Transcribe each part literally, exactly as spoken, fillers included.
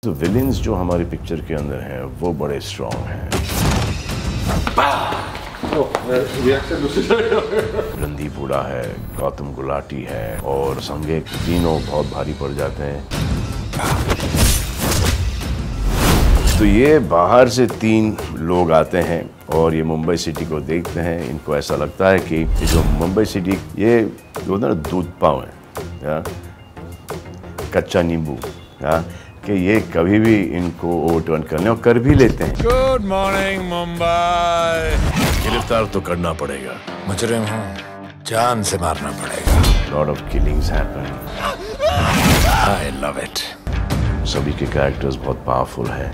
तो विलेंस जो हमारी पिक्चर के अंदर हैं वो बड़े स्ट्रॉन्ग हैं। रणदीप हुडा है, गौतम गुलाटी है और संगे तीनों बहुत भारी पड़ जाते हैं। तो ये बाहर से तीन लोग आते हैं और ये मुंबई सिटी को देखते हैं। इनको ऐसा लगता है कि जो मुंबई सिटी ये जो ना दूध पाव है, कच्चा नींबू, कि ये कभी भी इनको ओवरटर्न करने और कर भी लेते हैं। Good morning Mumbai. गिरफ्तार तो करना पड़ेगा, मुजरिम हूँ, जान से मारना पड़ेगा। Lot of killings happen. I love it. सभी के कैरेक्टर्स बहुत पावरफुल हैं।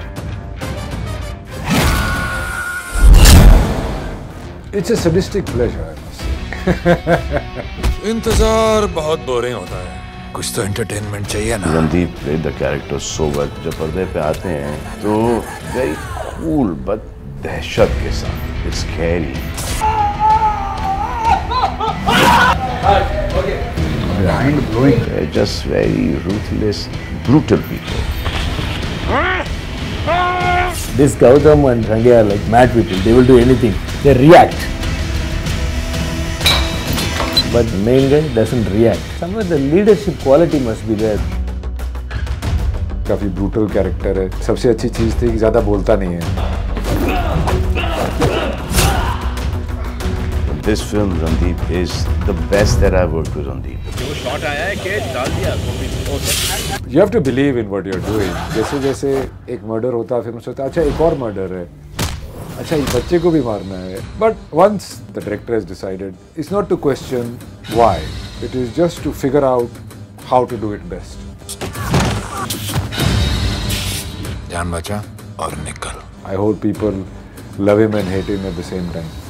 It's a sadistic pleasure, I must say. इंतजार बहुत बोरिंग होता है, कुछ तो एंटरटेनमेंट चाहिए ना। Randeep play the character so well. जब पर्दे पे आते हैं तो वेरी कूल बट दहशत के साथ। It's scary. Mind blowing. They're just very ruthless, brutal people. This Gautam and Rangi are like mad people. They will do anything. They react. But the main guy doesn't react. Somewhere the leadership quality must be there. काफी brutal character है। सबसे अच्छी चीज थी कि ज्यादा बोलता नहीं है। This film, Randeep, is the best that I've worked with Randeep. जो शॉट आया है कि डाल दिया You have to believe in what you're doing. जैसे जैसे एक मर्डर होता है फिर मुझे सोचता अच्छा एक और मर्डर है, अच्छा ये बच्चे को भी मारना है। But once the director has decided, it's not to question why. It is just to figure out how to do it best. जान बचा और निकल। I hope people love him and hate him at the same time.